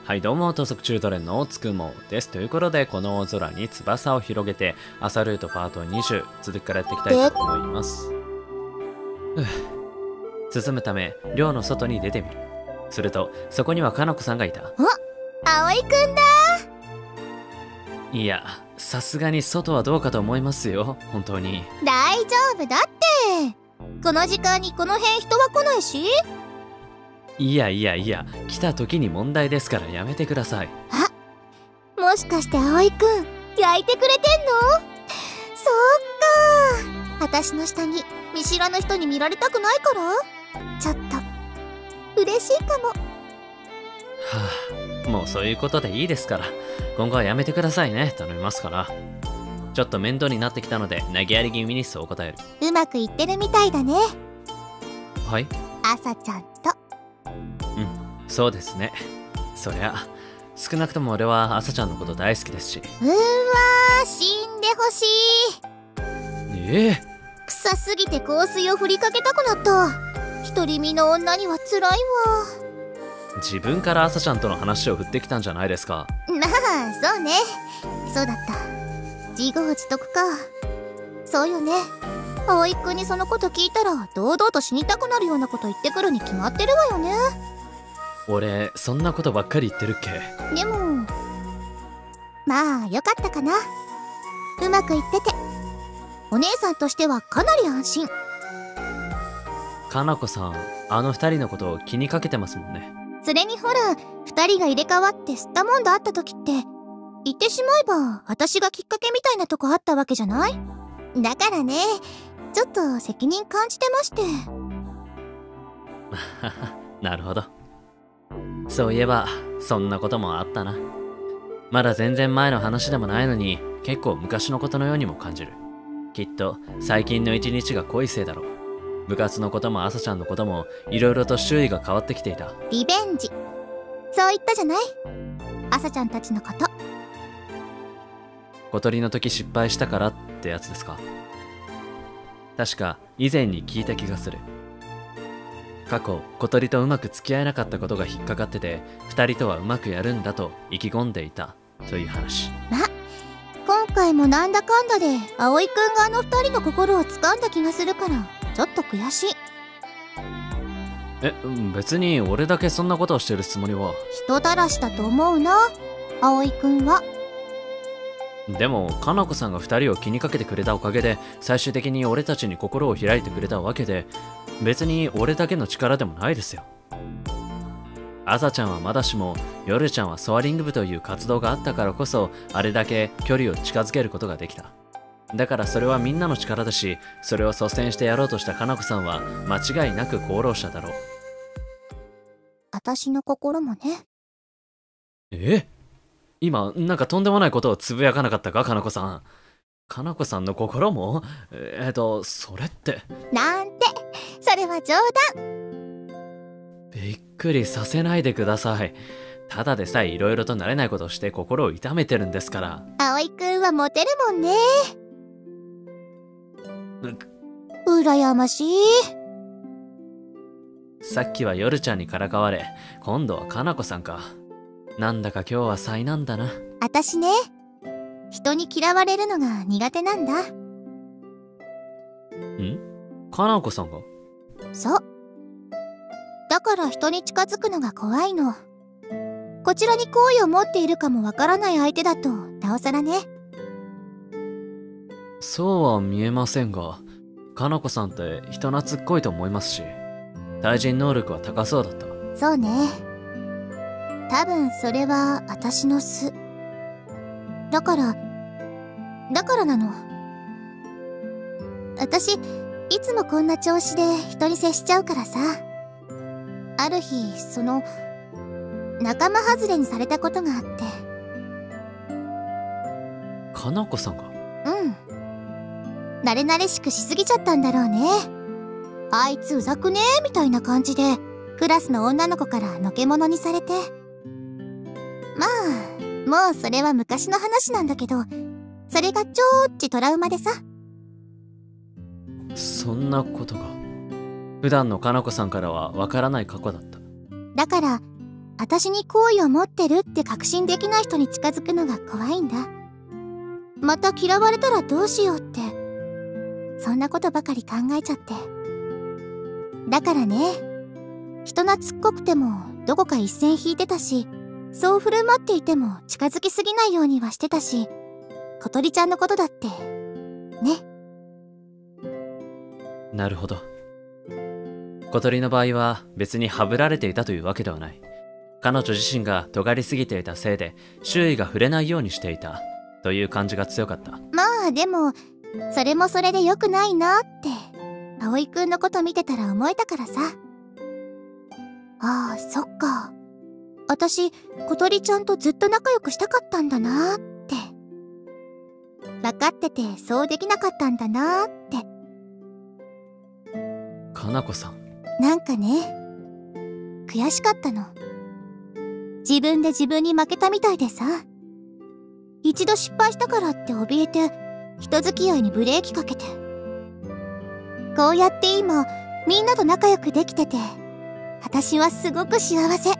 はいどうも、盗賊中トレンのつくもです。ということで、この大空に翼を広げて、朝ルートパート20、続きからやっていきたいと思います。進むため、寮の外に出てみる。すると、そこにはかなこさんがいた。 葵くんだ。 いや、さすがに外はどうかと思いますよ、本当に。 大丈夫だって。この時間にこの辺人は来ないし。 いや、来た時に問題ですからやめてください。 もしかして葵くん、焼いてくれてんの？そっか。私の下に見知らぬ人に見られたくないから？ちょっと嬉しいかも。 もうそういうことでいいですから、今後はやめてくださいね、頼みますから。ちょっと面倒になってきたので、投げやり気味にそう答える。 うまくいってるみたいだね。 はい？ 朝ちゃんと。 そうですね。そりゃ少なくとも俺は朝ちゃんのこと大好きですし。 死んでほしい。臭すぎて香水を振りかけたくなった。独り身の女には辛いわ。 自分から朝ちゃんとの話を振ってきたんじゃないですか。 まあそうね、そうだった。自業自得か。そうよね。葵くんにそのこと聞いたら堂々と死にたくなるようなこと言ってくるに決まってるわよね。 俺そんなことばっかり言ってるっけ？ でもまあよかったかな。うまくいっててお姉さんとしてはかなり安心。 かなこさん、あの二人のことを気にかけてますもんね。 それにほら、二人が入れ替わって吸ったもんだあった時って言ってしまえば私がきっかけみたいなとこあったわけじゃない？だからね、ちょっと責任感じてまして。 なるほど。そういえばそんなこともあったな。まだ全然前の話でもないのに結構昔のことのようにも感じる。きっと最近の一日が濃いせいだろう。部活のことも朝ちゃんのこともいろいろと周囲が変わってきていた。 リベンジ、そう言ったじゃない、朝ちゃんたちのこと。 小鳥の時失敗したからってやつですか？確か以前に聞いた気がする。過去小鳥とうまく付き合えなかったことが引っかかってて、二人とはうまくやるんだと意気込んでいたという話。 今回もなんだかんだで葵くんがあの二人の心を掴んだ気がするからちょっと悔しい。 別に俺だけそんなことをしてるつもりは。 人たらしだと思うな、葵くんは。 でもかなこさんが二人を気にかけてくれたおかげで最終的に俺たちに心を開いてくれたわけで、別に俺だけの力でもないですよ。朝ちゃんはまだしも夜ちゃんはソアリング部という活動があったからこそあれだけ距離を近づけることができた。だからそれはみんなの力だし、それを率先してやろうとしたかなこさんは間違いなく功労者だろう。 私の心もね。 今なんかとんでもないことをつぶやかなかったか、かなこさん。かなこさんの心もそれってなんて、それは冗談。 びっくりさせないでください。ただでさえいろいろと慣れないことをして心を痛めてるんですから。 葵くんはモテるもんね。羨ましい。 さっきは夜ちゃんにからかわれ、今度はかなこさんか。なんだか今日は災難だな。 私ね、人に嫌われるのが苦手なんだ。 かなこさんが？ そう。だから人に近づくのが怖いの。こちらに好意を持っているかもわからない相手だとなおさらね。 そうは見えませんが、かなこさんって人懐っこいと思いますし、対人能力は高そうだった。 そうね。多分それは私の素。だからなの。私いつもこんな調子で人に接しちゃうからさ。ある日仲間外れにされたことがあって。 かなこさんが？ 慣れ慣れしくしすぎちゃったんだろうね。あいつうざくねーみたいな感じでクラスの女の子からのけものにされて。まあもうそれは昔の話なんだけど、それがちょっちトラウマでさ。 そんなことが普段のかなこさんからはわからない過去だった。 だから私に好意を持ってるって確信できない人に近づくのが怖いんだ。また嫌われたらどうしようって、そんなことばかり考えちゃって。だからね、人懐っこくてもどこか一線引いてたし、そう振る舞っていても近づきすぎないようにはしてたし、小鳥ちゃんのことだってね。 なるほど。小鳥の場合は別にハブられていたというわけではない。彼女自身が尖りすぎていたせいで周囲が触れないようにしていたという感じが強かった。 まあでもそれもそれで良くないなって葵くんのこと見てたら思えたからさ。ああ、そっか。私小鳥ちゃんとずっと仲良くしたかったんだなって。分かっててそうできなかったんだなって。 かなこさん、 なんかね、悔しかったの。自分で自分に負けたみたいでさ。一度失敗したからって怯えて人付き合いにブレーキかけて。こうやって今みんなと仲良くできてて、私はすごく幸せ。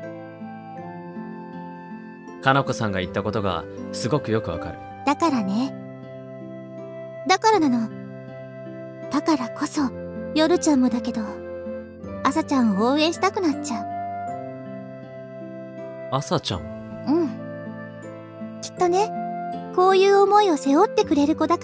かなこさんが言ったことがすごくよくわかる。 だからね、だからなの。だからこそ夜ちゃんもだけど朝ちゃんを応援したくなっちゃう。 朝ちゃん？ うん、きっとね、こういう思いを背負ってくれる子だから。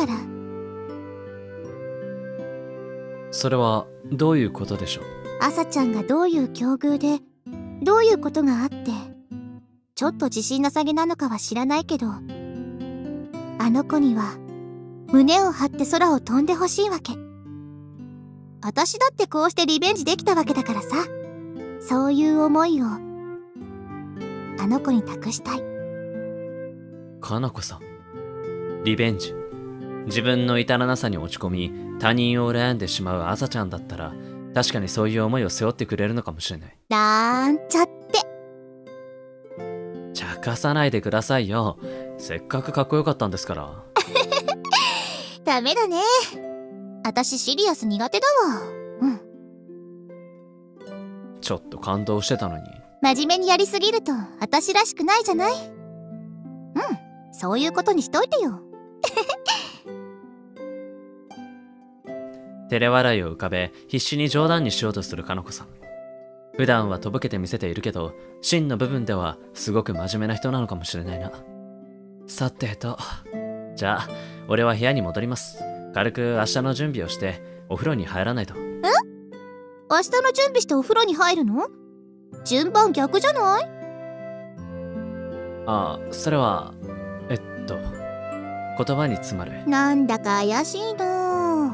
それはどういうことでしょう？ 朝ちゃんがどういう境遇でどういうことがあってちょっと自信なさげなのかは知らないけど、あの子には胸を張って空を飛んでほしいわけ。私だってこうしてリベンジできたわけだからさ。そういう思いをあの子に託したい。 かなこさん、リベンジ。自分の至らなさに落ち込み他人を羨んでしまう朝ちゃんだったら確かにそういう思いを背負ってくれるのかもしれない。 なんちゃって。 茶化さないでくださいよ。せっかくかっこよかったんですから。 ダメだね、私シリアス苦手だわ。うん、 ちょっと感動してたのに。 真面目にやりすぎると私らしくないじゃない。うん、そういうことにしといてよ。 照れ笑いを浮かべ必死に冗談にしようとするかのこさん。普段はとぼけて見せているけど真の部分ではすごく真面目な人なのかもしれないな。さてと、じゃあ俺は部屋に戻ります。軽く明日の準備をしてお風呂に入らないと。 え？明日の準備してお風呂に入るの？順番逆じゃない？ ああ、それは言葉に詰まる。 なんだか怪しいな。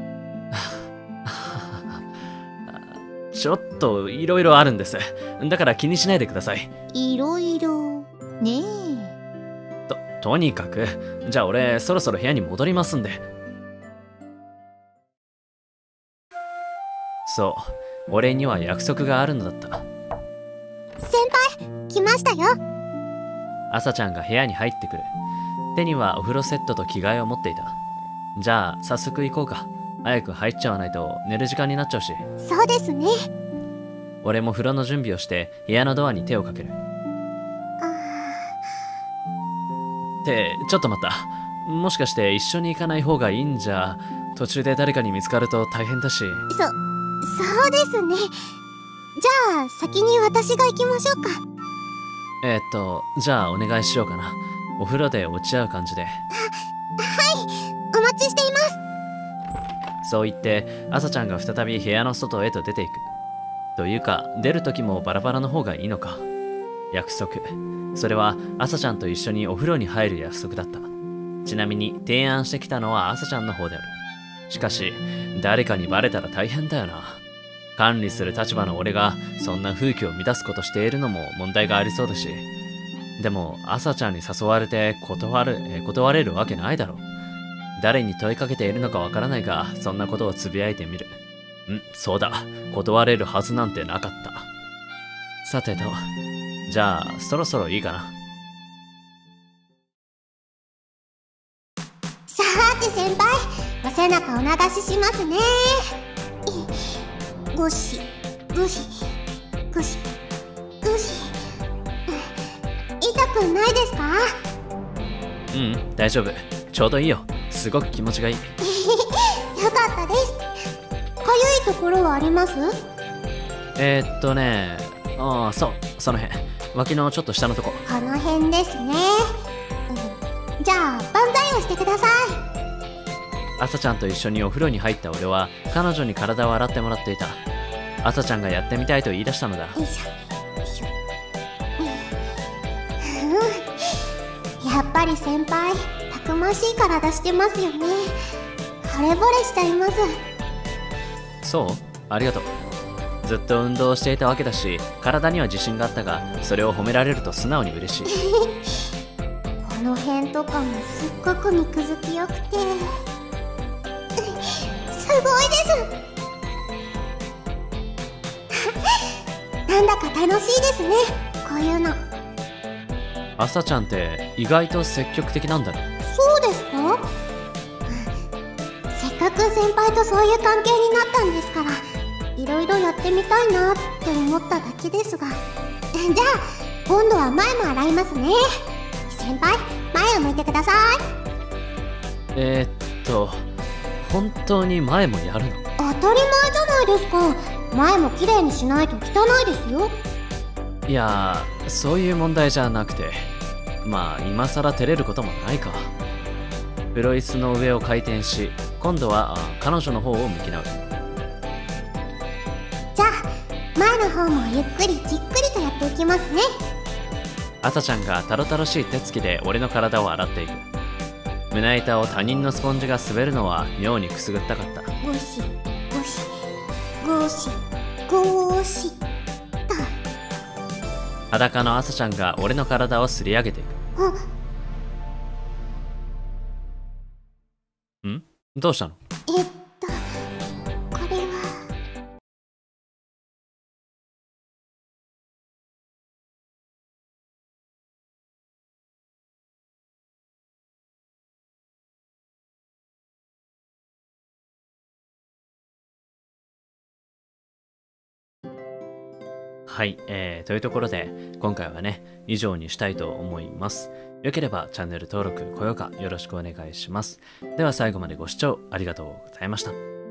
ちょっといろいろあるんです。だから気にしないでください。 いろいろねえ。 とにかくじゃあ俺そろそろ部屋に戻りますんで。そう、俺には約束があるのだった。 先輩、来ましたよ。 朝ちゃんが部屋に入ってくる。手にはお風呂セットと着替えを持っていた。じゃあ早速行こうか。早く入っちゃわないと寝る時間になっちゃうし。 そうですね。 俺も風呂の準備をして部屋のドアに手をかける。ってちょっと待った。もしかして一緒に行かない方がいいんじゃ。途中で誰かに見つかると大変だし。 そうですね。じゃあ先に私が行きましょうか。 じゃあお願いしようかな。お風呂で落ち合う感じで。 はい、お待ちしています。 そう言って朝ちゃんが再び部屋の外へと出ていく。というか出る時もバラバラの方がいいのか。約束、それは朝ちゃんと一緒にお風呂に入る約束だった。ちなみに提案してきたのは朝ちゃんの方である。しかし誰かにバレたら大変だよな。管理する立場の俺がそんな風紀を乱すことしているのも問題がありそうだし。でも朝ちゃんに誘われて断れるわけないだろう。誰に問いかけているのかわからないがそんなことをつぶやいてみる。そうだ、断れるはずなんてなかった。さてと、じゃあそろそろいいかな。 さーて先輩、お背中お流ししますね。ゴシゴシゴシゴシくないですか？ うん、大丈夫。ちょうどいいよ。すごく気持ちがいい。 よかったです。かゆいところはあります？ そう、その辺。脇のちょっと下のとこ。 この辺ですね。じゃあ万歳をしてください。 朝ちゃんと一緒にお風呂に入った俺は彼女に体を洗ってもらっていた。朝ちゃんがやってみたいと言い出したのだ。 よいしょよいしょ。やっぱり先輩たくましい体してますよね。惚れ惚れしちゃいます。 そう、ありがとう。ずっと運動していたわけだし体には自信があったが、それを褒められると素直に嬉しい。 この辺とかもすっごく肉付きよくてすごいですなんだか楽しいですね、こういうの。 朝ちゃんって意外と積極的なんだね。 そうですか？せっかく先輩とそういう関係になったんですから、いろいろやってみたいなって思っただけですが。じゃあ今度は前も洗いますね。先輩、前を向いてください。 本当に前もやるの？ 当たり前じゃないですか。前も綺麗にしないと汚いですよ。 いやー、そういう問題じゃなくて、まあ今さら照れることもないか。プロ椅子の上を回転し、今度は彼女の方を向き直る。 じゃあ前の方もゆっくりじっくりとやっていきますね。 朝ちゃんがたろたろしい手つきで俺の体を洗っていく。胸板を他人のスポンジが滑るのは妙にくすぐったかった。 ゴシゴシゴシゴシっと。 裸の朝ちゃんが俺の体をすり上げていく。ん？どうしたの？ これは。 はい、というところで今回はね以上にしたいと思います。よければチャンネル登録、高評価よろしくお願いします。では最後までご視聴ありがとうございました。